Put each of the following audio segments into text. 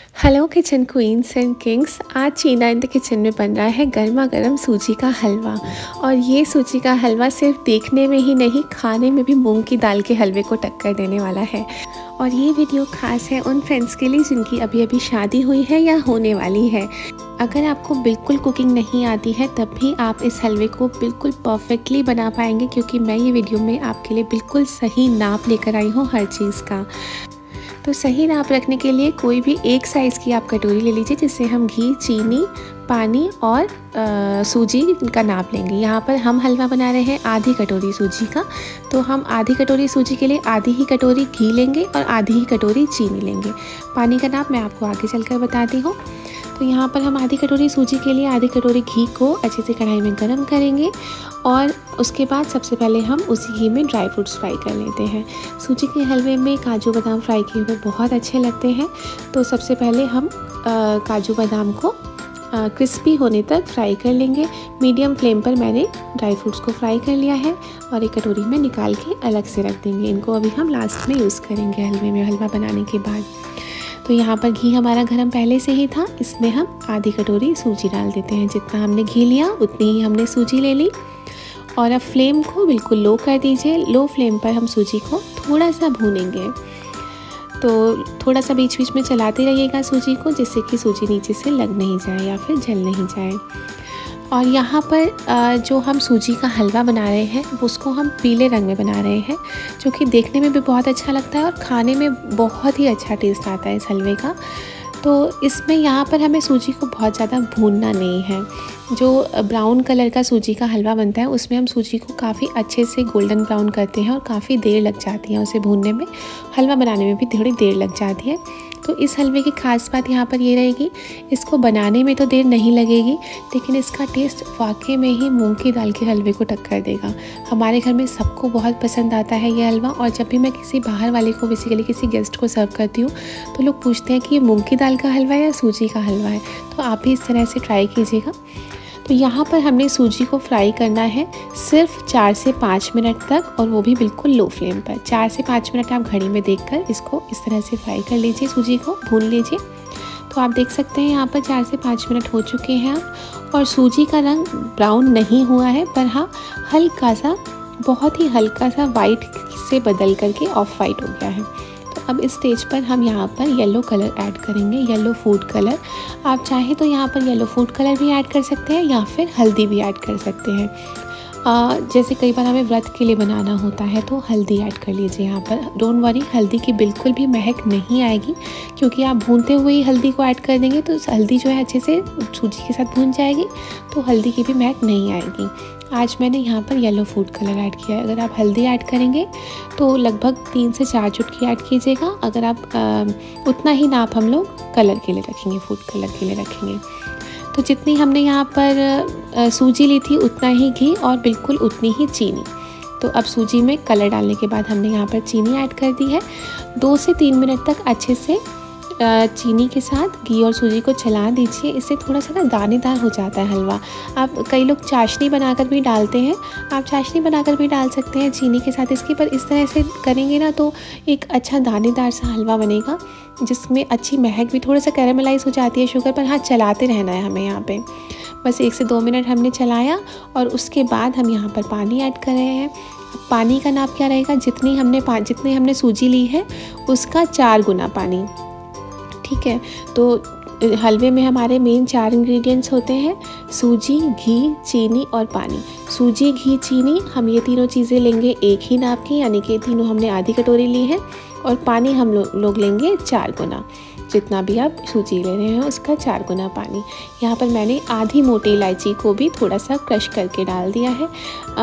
Hello kitchen queens and kings. आज चीना इन the kitchen में बन रहा है गर्मा गर्म सूजी का हलवा। और ये सूजी का हलवा सिर्फ देखने में ही नहीं, खाने में भी मूंग की दाल के हलवे को टक्कर देने वाला है। और ये वीडियो खास है उन फ्रेंड्स के लिए जिनकी अभी अभी शादी हुई है या होने वाली है। अगर आपको बिल्कुल कुकिंग नहीं आती है तब भी आप इस हलवे को बिल्कुल परफेक्टली बना पाएंगे, क्योंकि मैं ये वीडियो में आपके लिए बिल्कुल सही नाप लेकर आई हूँ हर चीज़ का। तो सही नाप रखने के लिए कोई भी एक साइज़ की आप कटोरी ले लीजिए, जिससे हम घी, चीनी, पानी और सूजी का नाप लेंगे। यहाँ पर हम हलवा बना रहे हैं आधी कटोरी सूजी का, तो हम आधी कटोरी सूजी के लिए आधी ही कटोरी घी लेंगे और आधी ही कटोरी चीनी लेंगे। पानी का नाप मैं आपको आगे चलकर बताती हूँ। तो यहाँ पर हम आधी कटोरी सूजी के लिए आधी कटोरी घी को अच्छे से कढ़ाई में गर्म करेंगे और उसके बाद सबसे पहले हम उसी घी में ड्राई फ्रूट्स फ्राई कर लेते हैं। सूजी के हलवे में काजू बादाम फ्राई किए हुए बहुत अच्छे लगते हैं। तो सबसे पहले हम काजू बादाम को क्रिस्पी होने तक फ्राई कर लेंगे। मीडियम फ्लेम पर मैंने ड्राई फ्रूट्स को फ्राई कर लिया है और एक कटोरी में निकाल के अलग से रख देंगे। इनको अभी हम लास्ट में यूज़ करेंगे हलवे में, हलवा बनाने के बाद। तो यहाँ पर घी हमारा गरम पहले से ही था, इसमें हम आधी कटोरी सूजी डाल देते हैं। जितना हमने घी लिया उतनी ही हमने सूजी ले ली। और अब फ्लेम को बिल्कुल लो कर दीजिए। लो फ्लेम पर हम सूजी को थोड़ा सा भूनेंगे। तो थोड़ा सा बीच बीच में चलाते रहिएगा सूजी को, जिससे कि सूजी नीचे से लग नहीं जाए या फिर जल नहीं जाए। और यहाँ पर जो हम सूजी का हलवा बना रहे हैं उसको हम पीले रंग में बना रहे हैं, जो कि देखने में भी बहुत अच्छा लगता है और खाने में बहुत ही अच्छा टेस्ट आता है इस हलवे का। तो इसमें यहाँ पर हमें सूजी को बहुत ज़्यादा भूनना नहीं है। जो ब्राउन कलर का सूजी का हलवा बनता है उसमें हम सूजी को काफ़ी अच्छे से गोल्डन ब्राउन करते हैं और काफ़ी देर लग जाती है उसे भूनने में। हलवा बनाने में भी थोड़ी देर लग जाती है। तो इस हलवे की खास बात यहाँ पर ये रहेगी, इसको बनाने में तो देर नहीं लगेगी, लेकिन इसका टेस्ट वाकई में ही मूंग की दाल के हलवे को टक्कर देगा। हमारे घर में सबको बहुत पसंद आता है ये हलवा। और जब भी मैं किसी बाहर वाले को, बेसिकली किसी गेस्ट को सर्व करती हूँ, तो लोग पूछते हैं कि ये मूंग की दाल का हलवा है या सूजी का हलवा है। तो आप भी इस तरह से ट्राई कीजिएगा। तो यहाँ पर हमने सूजी को फ्राई करना है सिर्फ 4 से 5 मिनट तक, और वो भी बिल्कुल लो फ्लेम पर। 4 से 5 मिनट आप घड़ी में देखकर इसको इस तरह से फ्राई कर लीजिए, सूजी को भून लीजिए। तो आप देख सकते हैं यहाँ पर 4 से 5 मिनट हो चुके हैं और सूजी का रंग ब्राउन नहीं हुआ है, पर हाँ हल्का सा, बहुत ही हल्का सा वाइट से बदल करके ऑफ वाइट हो गया है। अब इस स्टेज पर हम यहाँ पर येलो कलर ऐड करेंगे, येलो फूड कलर। आप चाहें तो यहाँ पर येलो फूड कलर भी ऐड कर सकते हैं या फिर हल्दी भी ऐड कर सकते हैं। जैसे कई बार हमें व्रत के लिए बनाना होता है तो हल्दी ऐड कर लीजिए यहाँ पर। डोंट वरी, हल्दी की बिल्कुल भी महक नहीं आएगी, क्योंकि आप भूनते हुए ही हल्दी को ऐड कर देंगे तो हल्दी जो है अच्छे से सूजी के साथ भून जाएगी, तो हल्दी की भी महक नहीं आएगी। आज मैंने यहाँ पर येलो फूड कलर ऐड किया है। अगर आप हल्दी ऐड करेंगे तो लगभग 3 से 4 चुटकी ऐड कीजिएगा। अगर आप उतना ही नाप हम लोग कलर के लिए रखेंगे, फूड कलर के लिए रखेंगे। तो जितनी हमने यहाँ पर सूजी ली थी उतना ही घी और बिल्कुल उतनी ही चीनी। तो अब सूजी में कलर डालने के बाद हमने यहाँ पर चीनी ऐड कर दी है। 2 से 3 मिनट तक अच्छे से चीनी के साथ घी और सूजी को चला दीजिए। इससे थोड़ा सा ना दानेदार हो जाता है हलवा। आप कई लोग चाशनी बनाकर भी डालते हैं, आप चाशनी बनाकर भी डाल सकते हैं चीनी के साथ इसकी, पर इस तरह से करेंगे ना तो एक अच्छा दानेदार सा हलवा बनेगा, जिसमें अच्छी महक भी, थोड़ा सा कैरामलाइज हो जाती है शुगर, पर हाँ चलाते रहना है हमें। यहाँ पे बस 1 से 2 मिनट हमने चलाया और उसके बाद हम यहाँ पर पानी ऐड कर रहे हैं। पानी का नाप क्या रहेगा, जितनी हमने सूजी ली है उसका 4 गुना पानी। ठीक है, तो हलवे में हमारे मेन 4 इंग्रेडिएंट्स होते हैं, सूजी, घी, चीनी और पानी। सूजी, घी, चीनी, हम ये तीनों चीज़ें लेंगे एक ही नाप की, यानी कि तीनों हमने आधी कटोरी ली है। और पानी हम लोग लेंगे 4 गुना, जितना भी आप सूजी ले रहे हैं उसका 4 गुना पानी। यहाँ पर मैंने आधी मोटी इलायची को भी थोड़ा सा क्रश करके डाल दिया है।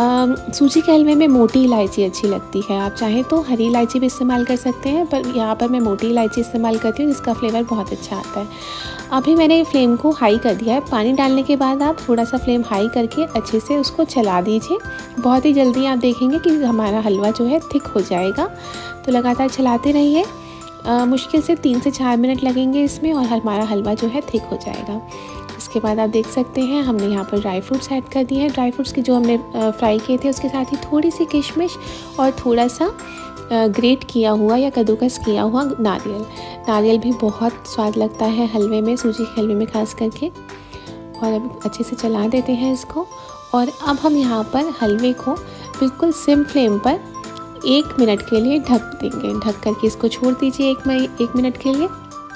सूजी के हलवे में मोटी इलायची अच्छी लगती है, आप चाहें तो हरी इलायची भी इस्तेमाल कर सकते हैं, पर यहाँ पर मैं मोटी इलायची इस्तेमाल करती हूँ, जिसका फ्लेवर बहुत अच्छा आता है। अभी मैंने फ्लेम को हाई कर दिया है। पानी डालने के बाद आप थोड़ा सा फ्लेम हाई करके अच्छे से उसको चला दीजिए। बहुत ही जल्दी आप देखेंगे कि हमारा हलवा जो है थिक हो जाएगा। तो लगातार चलाते रहिए। मुश्किल से 3 से 4 मिनट लगेंगे इसमें और हमारा हलवा जो है थिक हो जाएगा। इसके बाद आप देख सकते हैं हमने यहाँ पर ड्राई फ्रूट्स ऐड कर दिए हैं। ड्राई फ्रूट्स की जो हमने फ्राई किए थे उसके साथ ही थोड़ी सी किशमिश और थोड़ा सा ग्रेट किया हुआ या कद्दूकस किया हुआ नारियल भी बहुत स्वाद लगता है हलवे में, सूजी के हलवे में खास करके। और अब अच्छे से चला देते हैं इसको। और अब हम यहाँ पर हलवे को बिल्कुल सिम फ्लेम पर 1 मिनट के लिए ढक देंगे। ढक करके इसको छोड़ दीजिए 1 मिनट के लिए।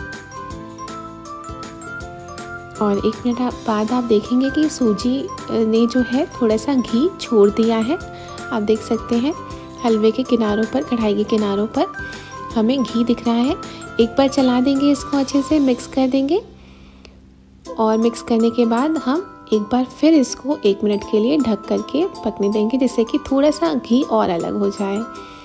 और 1 मिनट बाद आप देखेंगे कि सूजी ने जो है थोड़ा सा घी छोड़ दिया है। आप देख सकते हैं हलवे के किनारों पर, कढ़ाई के किनारों पर हमें घी दिख रहा है। एक बार चला देंगे, इसको अच्छे से मिक्स कर देंगे। और मिक्स करने के बाद हम एक बार फिर इसको 1 मिनट के लिए ढक करके पकने देंगे, जिससे कि थोड़ा सा घी और अलग हो जाए।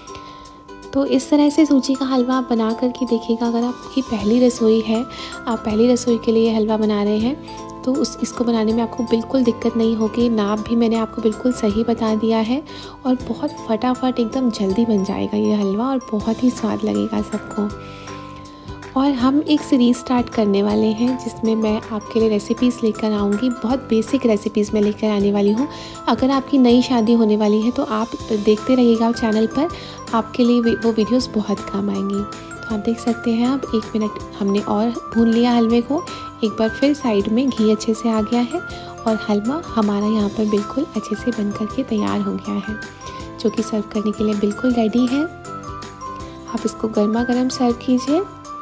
तो इस तरह से सूजी का हलवा आप बना करके देखिएगा। अगर आपकी पहली रसोई है, आप पहली रसोई के लिए हलवा बना रहे हैं, तो इसको बनाने में आपको बिल्कुल दिक्कत नहीं होगी। नाप भी मैंने आपको बिल्कुल सही बता दिया है और बहुत फटाफट एकदम जल्दी बन जाएगा ये हलवा और बहुत ही स्वाद लगेगा सबको। और हम एक सीरीज़ स्टार्ट करने वाले हैं जिसमें मैं आपके लिए रेसिपीज़ लेकर आऊँगी। बहुत बेसिक रेसिपीज़ मैं लेकर आने वाली हूँ। अगर आपकी नई शादी होने वाली है तो आप देखते रहिएगा चैनल पर, आपके लिए वो वीडियोस बहुत काम आएंगी। तो आप देख सकते हैं, अब 1 मिनट हमने और भून लिया हलवे को। एक बार फिर साइड में घी अच्छे से आ गया है और हलवा हमारा यहाँ पर बिल्कुल अच्छे से बन करके तैयार हो गया है, जो कि सर्व करने के लिए बिल्कुल रेडी है। आप इसको गर्मा गर्म सर्व कीजिए।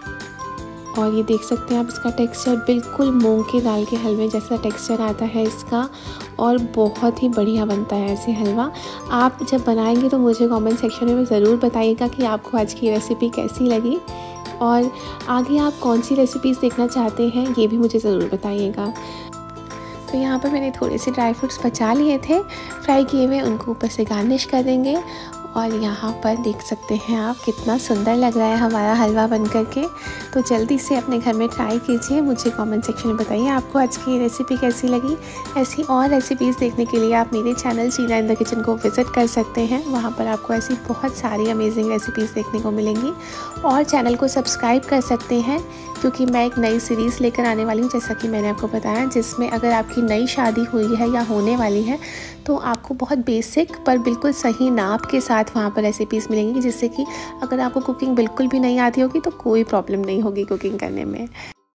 और ये देख सकते हैं आप, इसका टेक्सचर बिल्कुल मूंग की दाल के हलवे जैसा टेक्सचर आता है इसका, और बहुत ही बढ़िया बनता है ऐसे हलवा। आप जब बनाएंगे तो मुझे कमेंट सेक्शन में ज़रूर बताइएगा कि आपको आज की रेसिपी कैसी लगी, और आगे आप कौन सी रेसिपीज़ देखना चाहते हैं ये भी मुझे ज़रूर बताइएगा। तो यहाँ पर मैंने थोड़े से ड्राई फ्रूट्स बचा लिए थे फ्राई किए हुए, उनको ऊपर से गार्निश कर देंगे। और यहाँ पर देख सकते हैं आप, कितना सुंदर लग रहा है हमारा हलवा बन करके। तो जल्दी से अपने घर में ट्राई कीजिए, मुझे कमेंट सेक्शन में बताइए आपको आज की रेसिपी कैसी लगी। ऐसी और रेसिपीज़ देखने के लिए आप मेरे channel Sheena in the kitchen को विज़िट कर सकते हैं। वहाँ पर आपको ऐसी बहुत सारी अमेजिंग रेसिपीज़ देखने को मिलेंगी। और चैनल को सब्सक्राइब कर सकते हैं, क्योंकि मैं एक नई सीरीज़ लेकर आने वाली हूँ, जैसा कि मैंने आपको बताया, जिसमें अगर आपकी नई शादी हुई है या होने वाली है तो आपको बहुत बेसिक पर बिल्कुल सही नाप के साथ वहाँ पर रेसिपीज़ मिलेंगी, जिससे कि अगर आपको कुकिंग बिल्कुल भी नहीं आती होगी तो कोई प्रॉब्लम नहीं होगी कुकिंग करने में।